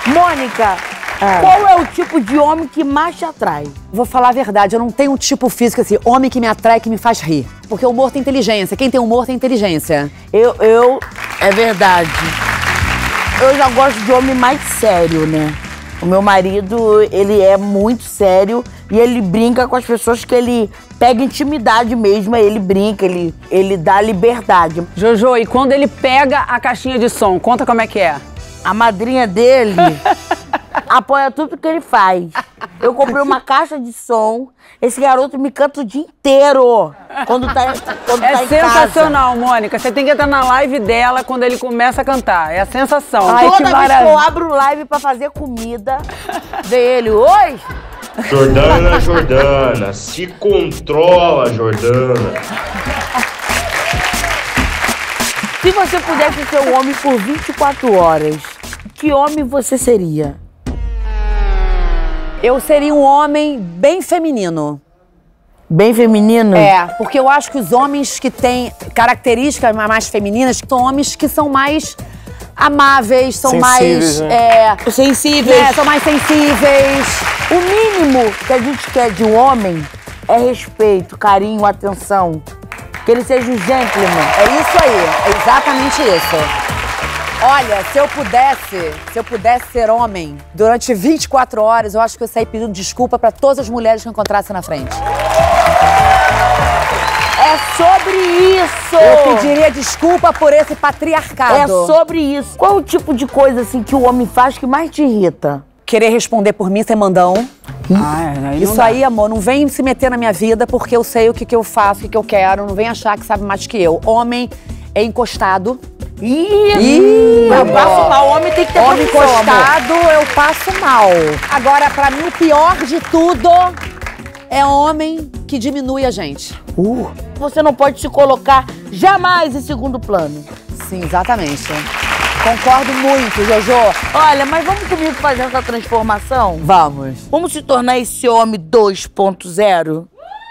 Mônica, qual é o tipo de homem que mais te atrai? Vou falar a verdade, eu não tenho um tipo físico assim, homem que me atrai, que me faz rir. Porque o humor tem inteligência. Quem tem humor tem inteligência. É verdade. Eu já gosto de homem mais sério, né? O meu marido, ele é muito sério e ele brinca com as pessoas que ele pega intimidade mesmo, aí ele brinca, ele dá liberdade. Jojo, e quando ele pega a caixinha de som, conta como é que é. A madrinha dele apoia tudo que ele faz. Eu comprei uma caixa de som, esse garoto me canta o dia inteiro quando tá em casa. Sensacional, Mônica. Você tem que entrar na live dela quando ele começa a cantar. É a sensação. Ai, toda vez que eu abro live pra fazer comida, vem ele, oi! Jordana, se controla, Jordana. Se você pudesse ser um homem por 24 horas, que homem você seria? Eu seria um homem bem feminino. Bem feminino? É, porque eu acho que os homens que têm características mais femininas são homens que são mais amáveis, são sensíveis, mais... Sensíveis. São mais sensíveis. O mínimo que a gente quer de um homem é respeito, carinho, atenção. Que ele seja um gentleman. É isso aí, é exatamente isso. Olha, se eu pudesse ser homem durante 24 horas, eu acho que eu saí pedindo desculpa pra todas as mulheres que eu encontrasse na frente. É sobre isso! Eu pediria desculpa por esse patriarcado. É sobre isso. Qual o tipo de coisa assim que o homem faz que mais te irrita? Querer responder por mim sem mandão. Aí Isso aí, amor, não vem se meter na minha vida porque eu sei o que eu faço, o que eu quero. Não vem achar que sabe mais que eu. Homem é encostado. Eu passo mal. Homem tem que ter Homem profissão, encostado, eu passo mal. Agora, pra mim, o pior de tudo é homem que diminui a gente. Você não pode se colocar jamais em segundo plano. Sim, exatamente. Concordo muito, Jojo. Olha, mas vamos comigo fazer essa transformação? Vamos. Vamos se tornar esse homem 2.0?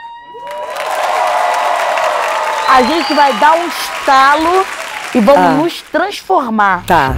A gente vai dar um estalo e vamos nos transformar. Tá.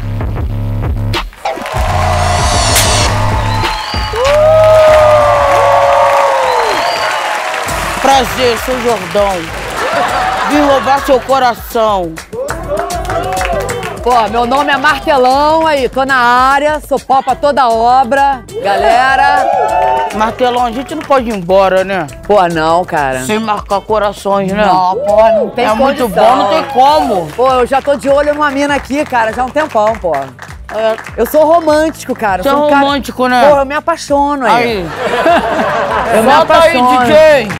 Prazer, sou Jordão. Vim roubar seu coração. Pô, meu nome é Martelão, aí, tô na área, sou pau pra toda obra. Galera. Martelão, a gente não pode ir embora, né? Pô, não, cara. Sem marcar corações, né? Não, pô, não tem É muito condição. bom, não tem como. Pô, eu já tô de olho numa mina aqui, cara, já há um tempão, pô. É. Eu sou romântico, cara. Você é sou um cara- romântico, né? Pô, eu me apaixono aí. Aí. Eu me Solta aí, apaixono. DJ.